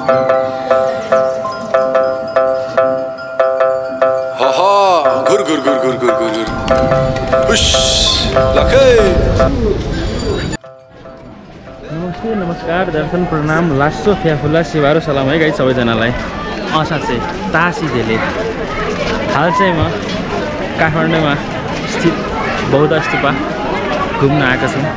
नमस्ते नमस्कार दर्शन प्रणाम लासो फ्याफुला सिवारो सलाम है गाइस सबैजनालाई। साँच्चै तासी झेले हाल चाहिँ म काठमाडौँमा स्थित बौद्ध स्तूपा घुम्न आएको छु।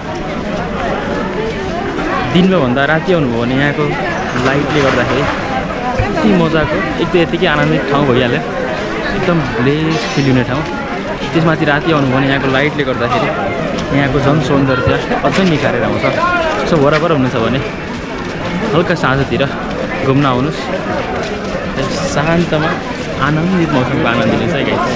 दिनमा भन्दा राति आउनुभयो भने यहाँको लाइटले गर्दाखेरि यति मजाको एक त यतिकै आनन्दित ठाउँ भइहाल्यो, एकदम ब्लेस फिल हुने ठाउँ। त्यसमाथि राति आउनुभयो भने यहाँको लाइटले गर्दाखेरि यहाँको जन सौन्दर्य अझै निखारेर आउँछ। सो वरपर हुनुहुन्छ भने हल्का साँझतिर घुम्न आउनुहोस्, शान्तमा आनन्दित मौसमको आनन्द लिन्छ है गाइस।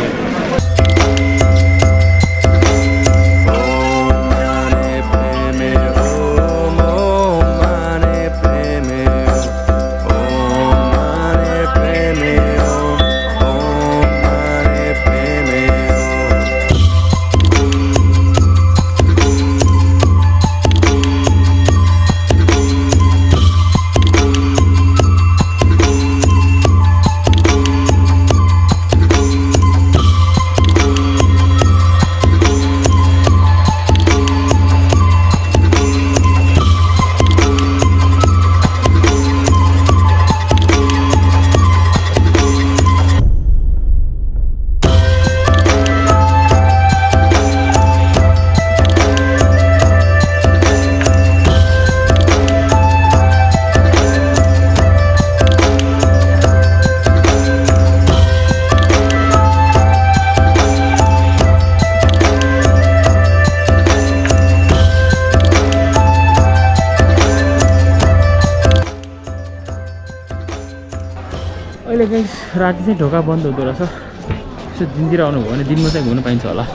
अहिले गाइस राति चाहिँ ढोका बन्द हुँदो रहेछ। यसो दिनतिर आउनुभयो भने दिनमा चाहिँ घुम्नु पाइन्छ होला।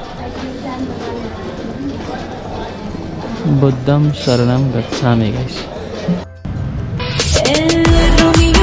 बुद्धम शरणम गच्छामि गाइस।